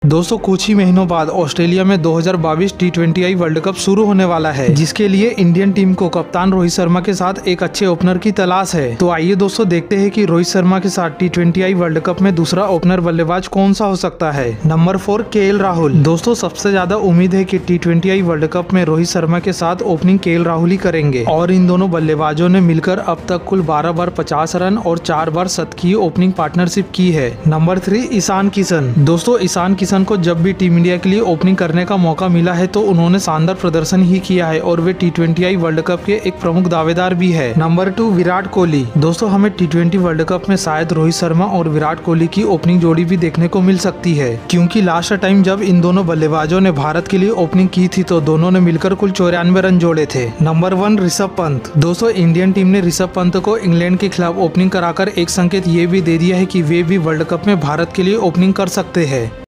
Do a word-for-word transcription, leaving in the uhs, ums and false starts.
दोस्तों कुछ ही महीनों बाद ऑस्ट्रेलिया में दो हज़ार बाईस T twenty I world cup शुरू होने वाला है, जिसके लिए इंडियन टीम को कप्तान रोहित शर्मा के साथ एक अच्छे ओपनर की तलाश है। तो आइए दोस्तों देखते हैं कि रोहित शर्मा के साथ T twenty I world cup में दूसरा ओपनर बल्लेबाज कौन सा हो सकता है। Number four K L Rahul. दोस्तों सबसे ज्यादा उम्मीद है कि T twenty I world cup में रोहित शर्मा के साथ ओपनिंग के एल राहुल ही करेंगे और इन दोनों बल्लेबाजों ने मिलकर अब तक कुल बारह बार पचास रन और चार बार शतकीय ओपनिंग पार्टनरशिप की है। Number three Ishan Kishan. दोस्तों ईशान किशन को जब भी टीम इंडिया के लिए ओपनिंग करने का मौका मिला है तो उन्होंने शानदार प्रदर्शन ही किया है और वे T twenty I world cup के एक प्रमुख दावेदार भी है। Number two Virat Kohli. दोस्तों हमें टी ट्वेंटी वर्ल्ड कप में शायद रोहित शर्मा और विराट कोहली की ओपनिंग जोड़ी भी देखने को मिल सकती है, क्योंकि लास्ट टाइम जब इन दोनों बल्लेबाजों ने भारत के लिए ओपनिंग की थी तो दोनों ने मिलकर कुल चौरानवे रन जोड़े थे। Number one Rishabh Pant. दोस्तों इंडियन टीम ने ऋषभ पंत को इंग्लैंड के खिलाफ ओपनिंग कराकर एक संकेत ये भी दे दिया है कि वे भी वर्ल्ड कप में भारत के लिए ओपनिंग कर सकते हैं।